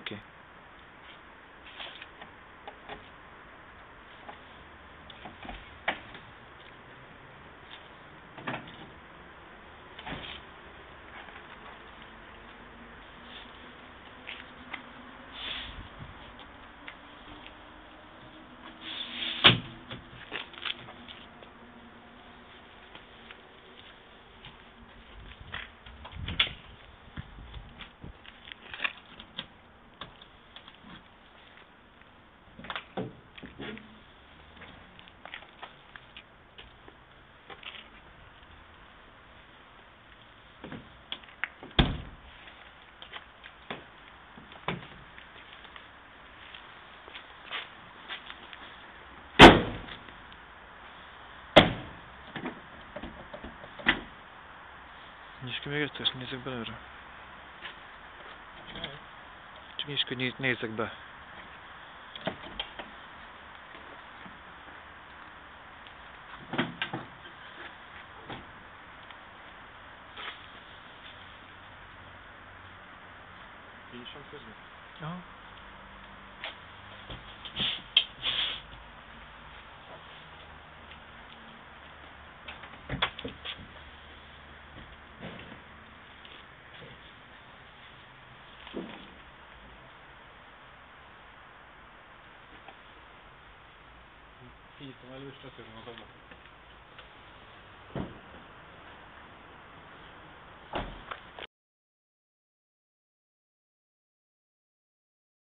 Oké. Nyisd ki még egyszer, nézzek belőle. Csak nyisd ki, hogy nézzek be. Így sem közben? Aha. Írtam elő, és letöröm az ablakot.